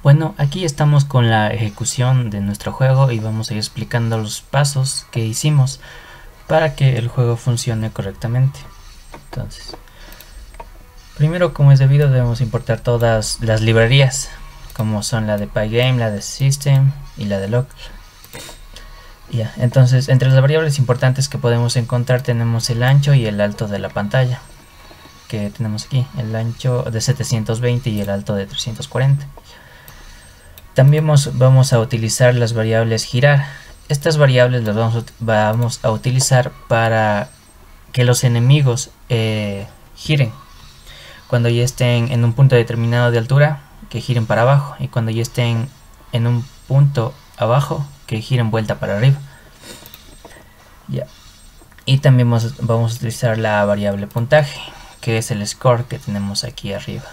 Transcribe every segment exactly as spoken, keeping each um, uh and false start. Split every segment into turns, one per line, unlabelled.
Bueno, aquí estamos con la ejecución de nuestro juego y vamos a ir explicando los pasos que hicimos para que el juego funcione correctamente. Entonces, primero, como es debido, debemos importar todas las librerías, como son la de Pygame, la de System y la de Local. Ya, entonces, entre las variables importantes que podemos encontrar tenemos el ancho y el alto de la pantalla, que tenemos aquí, el ancho de setecientos veinte y el alto de trescientos cuarenta. También vamos a utilizar las variables girar. Estas variables las vamos a, vamos a utilizar para que los enemigos eh, giren. Cuando ya estén en un punto determinado de altura, que giren para abajo. Y cuando ya estén en un punto abajo, que giren vuelta para arriba. Ya. Y también vamos, vamos a utilizar la variable puntaje, que es el score que tenemos aquí arriba.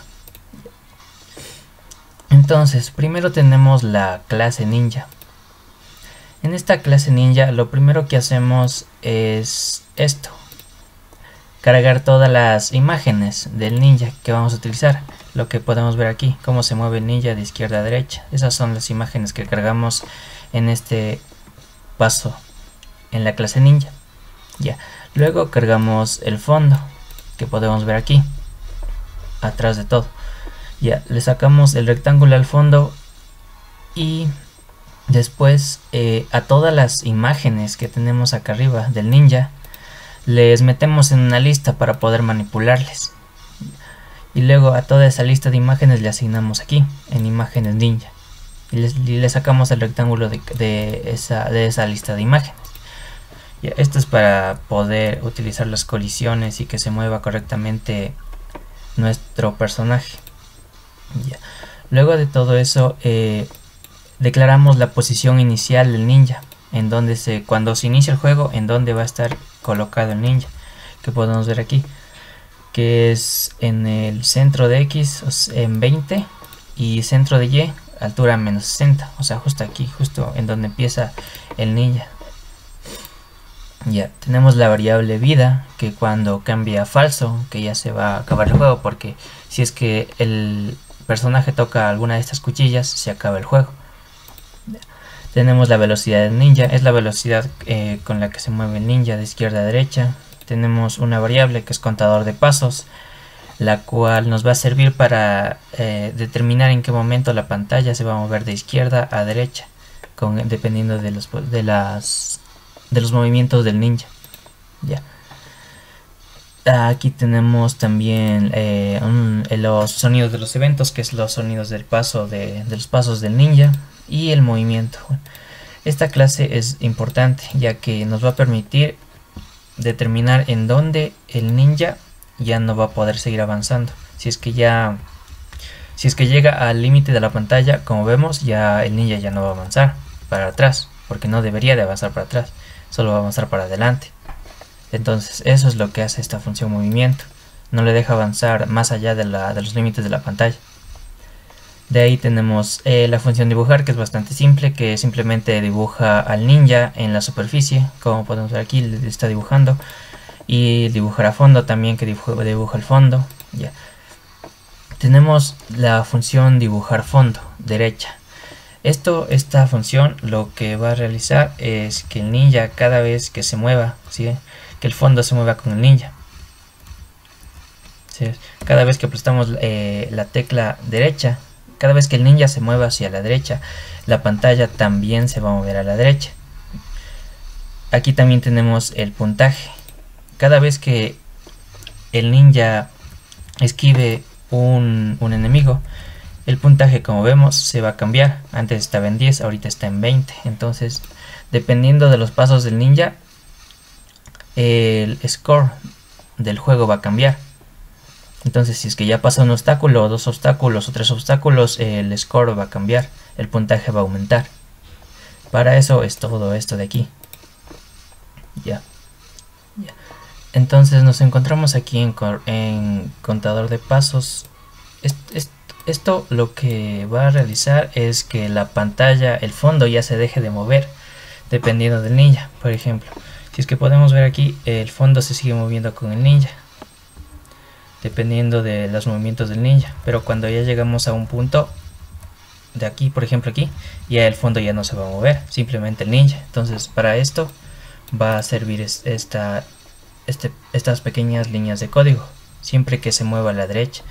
Entonces, primero tenemos la clase ninja. En esta clase ninja lo primero que hacemos es esto: cargar todas las imágenes del ninja que vamos a utilizar. Lo que podemos ver aquí, cómo se mueve el ninja de izquierda a derecha. Esas son las imágenes que cargamos en este paso en la clase ninja. Ya. Luego cargamos el fondo, que podemos ver aquí, atrás de todo. Ya, le sacamos el rectángulo al fondo y después eh, a todas las imágenes que tenemos acá arriba del ninja les metemos en una lista para poder manipularles. Y luego a toda esa lista de imágenes le asignamos aquí en imágenes ninja y les, y le sacamos el rectángulo de, de, esa, de esa lista de imágenes. Ya, esto es para poder utilizar las colisiones y que se mueva correctamente nuestro personaje. Ya. Luego de todo eso eh, declaramos la posición inicial del ninja, en donde se, cuando se inicia el juego, en donde va a estar colocado el ninja, que podemos ver aquí, que es en el centro de X en veinte y centro de Y altura menos sesenta, o sea justo aquí, justo en donde empieza el ninja. Ya, tenemos la variable vida, que cuando cambia a falso, que ya se va a acabar el juego, porque si es que el personaje toca alguna de estas cuchillas, se acaba el juego. Tenemos la velocidad del ninja, es la velocidad eh, con la que se mueve el ninja de izquierda a derecha. Tenemos una variable que es contador de pasos, la cual nos va a servir para eh, determinar en qué momento la pantalla se va a mover de izquierda a derecha, con, dependiendo de los, de, las, de los movimientos del ninja. Ya. Aquí tenemos también eh, un, los sonidos de los eventos, que es los sonidos del paso de, de los pasos del ninja y el movimiento. Esta clase es importante ya que nos va a permitir determinar en dónde el ninja ya no va a poder seguir avanzando. Si es que ya si es que llega al límite de la pantalla, como vemos, ya el ninja ya no va a avanzar para atrás, porque no debería de avanzar para atrás, solo va a avanzar para adelante. Entonces eso es lo que hace esta función movimiento, no le deja avanzar más allá de, la, de los límites de la pantalla. De ahí tenemos eh, la función dibujar, que es bastante simple, que simplemente dibuja al ninja en la superficie, como podemos ver aquí, le está dibujando. Y dibujar a fondo también, que dibuja, dibuja el fondo. Ya. Tenemos la función dibujar fondo, derecha. Esto, esta función lo que va a realizar es que el ninja, cada vez que se mueva, ¿sí?, que el fondo se mueva con el ninja. ¿Sí? Cada vez que apretamos eh, la tecla derecha, cada vez que el ninja se mueva hacia la derecha, la pantalla también se va a mover a la derecha. Aquí también tenemos el puntaje. Cada vez que el ninja esquive un, un enemigo, el puntaje, como vemos, se va a cambiar. Antes estaba en diez, ahorita está en veinte. Entonces, dependiendo de los pasos del ninja, el score del juego va a cambiar. Entonces, si es que ya pasa un obstáculo, o dos obstáculos, o tres obstáculos, el score va a cambiar, el puntaje va a aumentar. Para eso es todo esto de aquí. Ya. Ya. Entonces nos encontramos aquí en, en contador de pasos. Esto, esto, esto lo que va a realizar es que la pantalla, el fondo ya se deje de mover, dependiendo del ninja. Por ejemplo, si es que podemos ver aquí, el fondo se sigue moviendo con el ninja, dependiendo de los movimientos del ninja. Pero cuando ya llegamos a un punto de aquí, por ejemplo aquí, ya el fondo ya no se va a mover, simplemente el ninja. Entonces para esto va a servir esta, este, estas pequeñas líneas de código, siempre que se mueva a la derecha.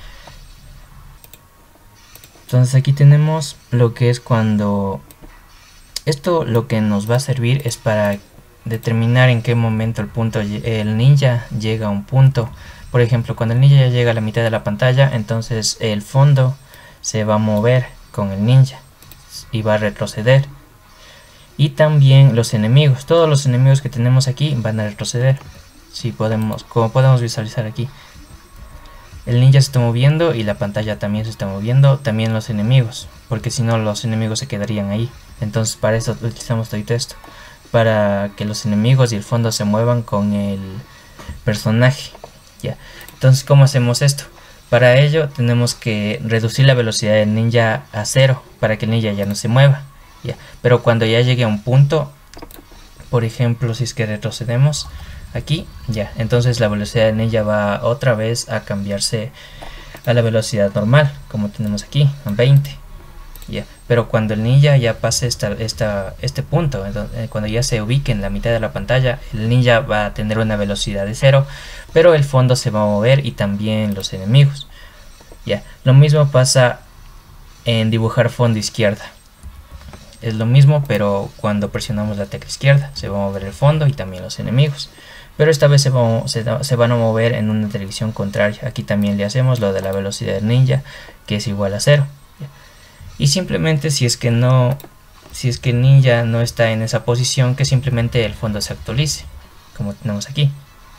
Entonces aquí tenemos lo que es cuando esto, lo que nos va a servir es para determinar en qué momento el punto el ninja llega a un punto. Por ejemplo, cuando el ninja ya llega a la mitad de la pantalla, entonces el fondo se va a mover con el ninja y va a retroceder. Y también los enemigos, todos los enemigos que tenemos aquí van a retroceder. Si podemos, como podemos visualizar aquí, el ninja se está moviendo y la pantalla también se está moviendo, también los enemigos, porque si no los enemigos se quedarían ahí. Entonces para eso utilizamos todo esto, para que los enemigos y el fondo se muevan con el personaje. Ya. Entonces, ¿cómo hacemos esto? Para ello tenemos que reducir la velocidad del ninja a cero, para que el ninja ya no se mueva. Ya. Pero cuando ya llegue a un punto, por ejemplo, si es que retrocedemos aquí, ya, entonces la velocidad del ninja va otra vez a cambiarse a la velocidad normal, como tenemos aquí, a veinte. Ya. Pero cuando el ninja ya pase esta, esta, este punto, entonces, cuando ya se ubique en la mitad de la pantalla, el ninja va a tener una velocidad de cero, pero el fondo se va a mover y también los enemigos. Ya. Lo mismo pasa en dibujar fondo izquierda. Es lo mismo, pero cuando presionamos la tecla izquierda se va a mover el fondo y también los enemigos. Pero esta vez se, va, se, se van a mover en una dirección contraria. Aquí también le hacemos lo de la velocidad del ninja, que es igual a cero. Y simplemente si es que no, si es que el ninja no está en esa posición, que simplemente el fondo se actualice, como tenemos aquí.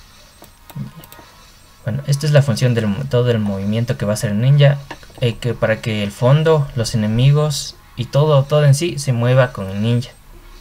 Bueno, esta es la función del todo el movimiento que va a hacer el ninja, eh, que para que el fondo, los enemigos y todo, todo en sí se mueva con el ninja.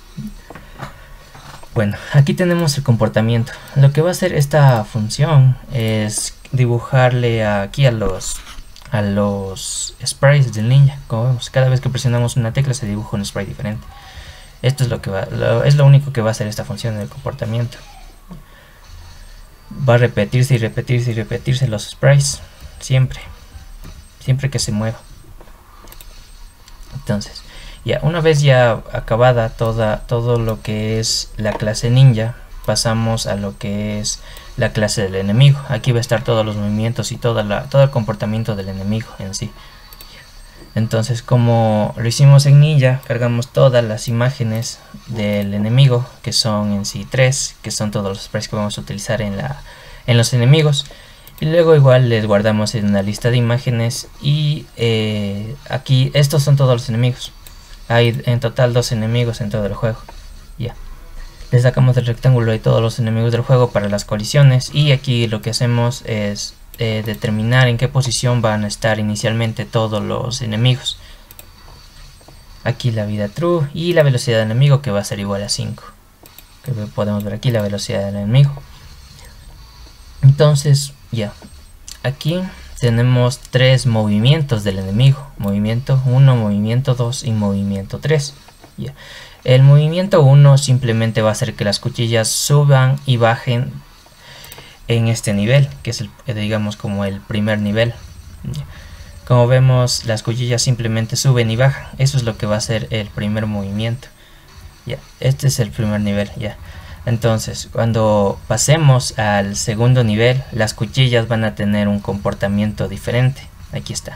Bueno, aquí tenemos el comportamiento. Lo que va a hacer esta función es dibujarle aquí a los a los sprites del ninja. Como vemos, cada vez que presionamos una tecla se dibuja un sprite diferente. Esto es lo que va, lo, es lo único que va a hacer esta función del comportamiento. Va a repetirse y repetirse y repetirse los sprites siempre, siempre que se mueva. Entonces, ya una vez ya acabada toda todo lo que es la clase ninja, pasamos a lo que es la clase del enemigo. Aquí va a estar todos los movimientos y toda la, todo el comportamiento del enemigo en sí. Entonces, como lo hicimos en ninja, cargamos todas las imágenes del enemigo, que son en sí tres, que son todos los sprites que vamos a utilizar en, la, en los enemigos. Y luego igual les guardamos en una lista de imágenes y eh, aquí estos son todos los enemigos. Hay en total dos enemigos en todo el juego. Ya. Le sacamos del rectángulo y todos los enemigos del juego para las colisiones, y aquí lo que hacemos es eh, determinar en qué posición van a estar inicialmente todos los enemigos. Aquí la vida true y la velocidad del enemigo, que va a ser igual a cinco, que podemos ver aquí la velocidad del enemigo. Entonces ya, aquí tenemos tres movimientos del enemigo: movimiento uno, movimiento dos y movimiento tres. Ya. El movimiento uno simplemente va a hacer que las cuchillas suban y bajen en este nivel, que es el, digamos, como el primer nivel. Como vemos, las cuchillas simplemente suben y bajan. Eso es lo que va a ser el primer movimiento. Ya, este es el primer nivel. Ya. Entonces, cuando pasemos al segundo nivel, las cuchillas van a tener un comportamiento diferente. Aquí está.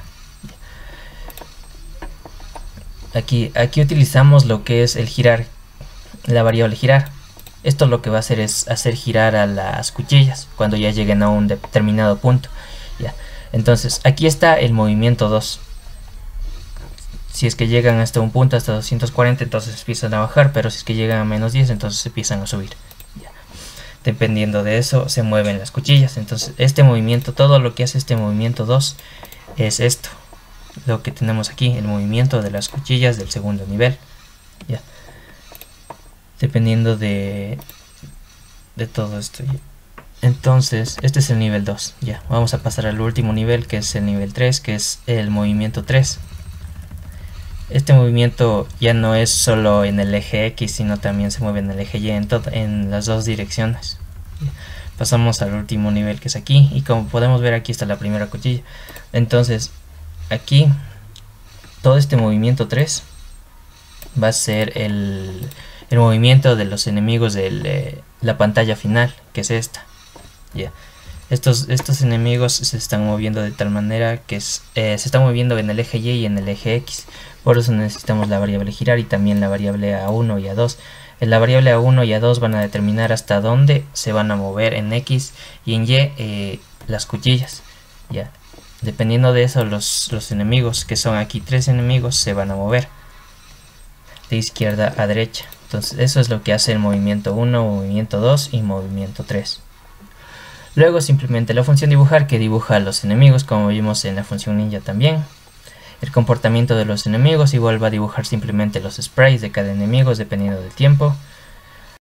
Aquí, aquí utilizamos lo que es el girar, la variable girar. Esto lo que va a hacer es hacer girar a las cuchillas cuando ya lleguen a un determinado punto. Ya. Entonces, aquí está el movimiento dos. Si es que llegan hasta un punto, hasta doscientos cuarenta, entonces empiezan a bajar, pero si es que llegan a menos diez, entonces empiezan a subir. Ya. Dependiendo de eso, se mueven las cuchillas. Entonces, este movimiento, todo lo que hace este movimiento dos es esto. Lo que tenemos aquí, el movimiento de las cuchillas del segundo nivel. Ya. Dependiendo de, de todo esto. Entonces, este es el nivel dos. Ya, vamos a pasar al último nivel, que es el nivel tres, que es el movimiento tres. Este movimiento ya no es solo en el eje X, sino también se mueve en el eje Y, en, en las dos direcciones. Ya. Pasamos al último nivel, que es aquí, y como podemos ver, aquí está la primera cuchilla. Entonces, aquí todo este movimiento tres va a ser el, el movimiento de los enemigos de eh, la pantalla final, que es esta. Ya. Estos, estos enemigos se están moviendo de tal manera que es, eh, se están moviendo en el eje Y y en el eje X. Por eso necesitamos la variable girar y también la variable A uno y A dos. En la variable A uno y A dos van a determinar hasta dónde se van a mover en X y en Y eh, las cuchillas. Ya. Dependiendo de eso, los, los enemigos, que son aquí tres enemigos, se van a mover de izquierda a derecha. Entonces eso es lo que hace el movimiento uno, movimiento dos y movimiento tres. Luego simplemente la función dibujar, que dibuja a los enemigos, como vimos en la función ninja también. El comportamiento de los enemigos igual va a dibujar simplemente los sprites de cada enemigo dependiendo del tiempo.